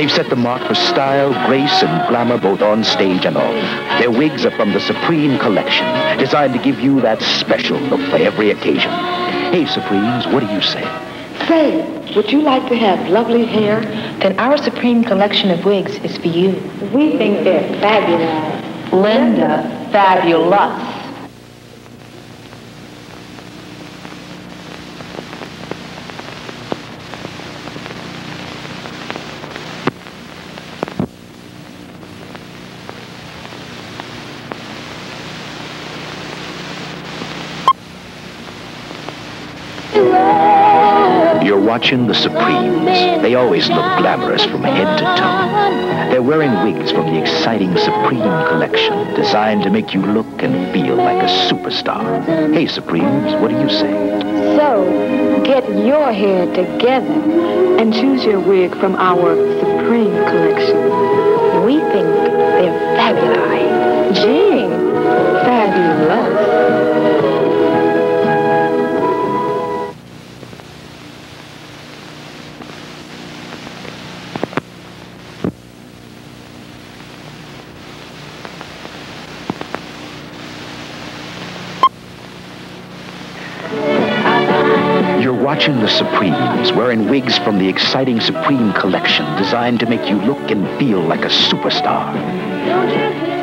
They've set the mark for style, grace, and glamour both on stage and off. Their wigs are from the Supreme Collection, designed to give you that special look for every occasion. Hey, Supremes, what do you say? Say, would you like to have lovely hair? Then our Supreme Collection of wigs is for you. We think they're fabulous. Linda, fabulous. You're watching the Supremes. They always look glamorous from head to toe. They're wearing wigs from the exciting Supreme Collection, designed to make you look and feel like a superstar. Hey, Supremes, what do you say? So, get your hair together and choose your wig from our Supreme Collection. We think they're fabulous. Gee, fabulous. You're watching the Supremes, wearing wigs from the exciting Supreme Collection, designed to make you look and feel like a superstar.